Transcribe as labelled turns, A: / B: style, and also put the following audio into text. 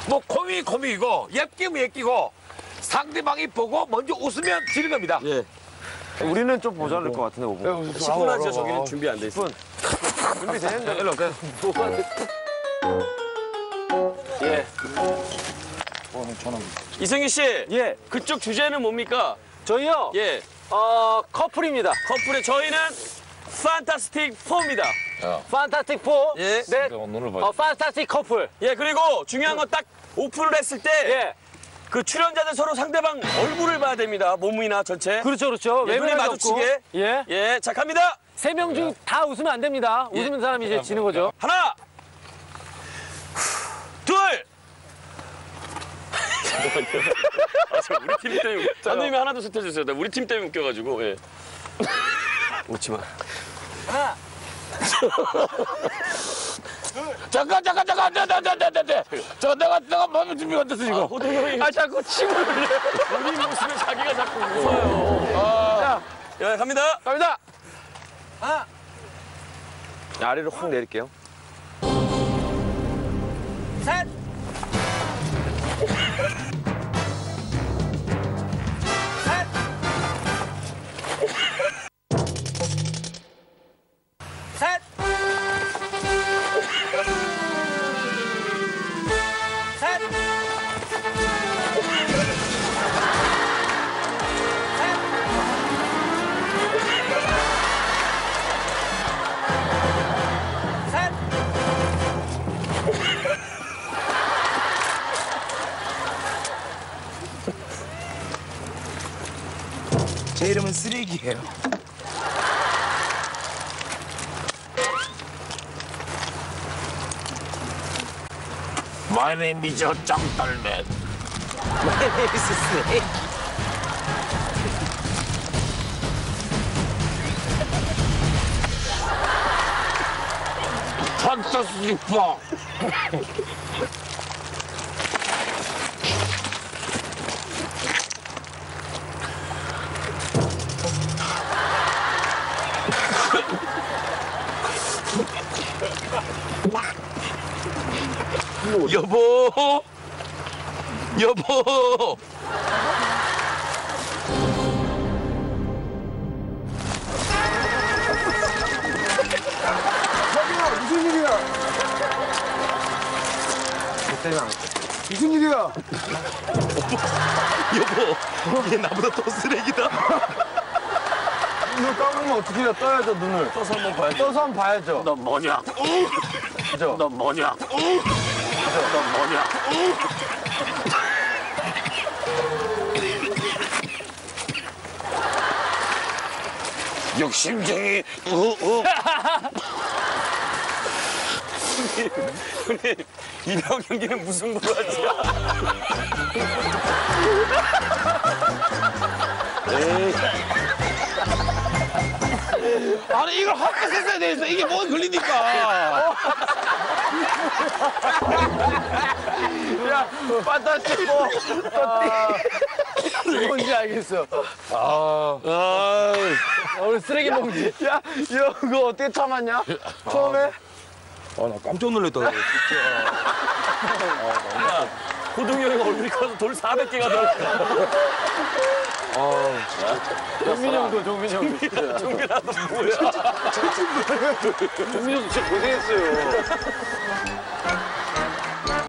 A: 뭐 코믹이고 옅기면 옅기고 상대방이 보고 먼저 웃으면 지는 겁니다.
B: 예. 우리는 좀 모자랄 것 같은데, 5분.
C: 10분 하죠. 저기는 준비 안 돼 있어.
B: 준비되는데. 일로 올까요?
C: 예. 이승기 씨.
B: 예.
C: 그쪽 주제는 뭡니까?
B: 저희요?
C: 예.
B: 커플입니다.
C: 커플의 저희는 판타스틱 4입니다.
B: 판타스틱 4.
C: 예.
B: 네. 판타스틱 커플.
C: 예, 그리고 중요한 건 딱 오픈을 했을 때
B: 예.
C: 그 출연자들 서로 상대방 얼굴을 봐야 됩니다. 몸이나 전체.
B: 그렇죠, 그렇죠.
C: 예, 눈이 마주치게.
B: 예.
C: 예, 자, 갑니다.
B: 3명 중 다 웃으면 안 됩니다.
C: 예.
B: 웃으면 사람이 이제 지는 거죠.
C: 하나, 둘. 우리 팀 때문에. 감독님이 하나, 둘, 셋 해주세요. 나 우리 팀 때문에 웃겨가지고. 예. 웃지 마.
B: 하나.
A: 잠깐 내가 마음의 준비가 안 됐어 지금.
C: 호동 형이
B: 자꾸 침을 흘려.
C: 본인 웃으면 자기가 자꾸 웃어요.
B: 자,
C: 예, 갑니다.
B: 갑니다. 하나. 아래로 확 내릴게요. 셋. 셋. 셋.
A: 제 이름은 쓰레기예요. My name is 짱딸맨.
B: My name is Snake.
A: 판타스틱 4. 여보.
D: 무슨 일이야? 무슨 일이야?
A: 여보, 얘 나보다 더 쓰레기다.
D: 눈을 감으면 어떻게 해요? 떠야죠, 눈을.
C: 떠서 한번 봐야죠.
D: 떠서 한번 봐야죠.
A: 너 뭐냐?
D: 그죠?
A: 너 뭐냐? 너 뭐냐? 욕심쟁이.
C: 형님, 이병 경기는 무슨 부로 하지?
A: 아니 이걸 헛것에 써야 되겠어. 이게 뭐가 걸리니까.
D: 야, 판타스틱 4. 뭔지 알겠어. 우리 쓰레기 봉지. 야, 이거 어떻게 참았냐? 처음에?
A: 나 깜짝 놀랐다.
C: 호동 형이 얼굴이 커서 돌 400개가 들어갔어.
D: 종민이 형도.
C: 종민아, 너 뭐야?
D: 종민이 형 진짜 고생했어요.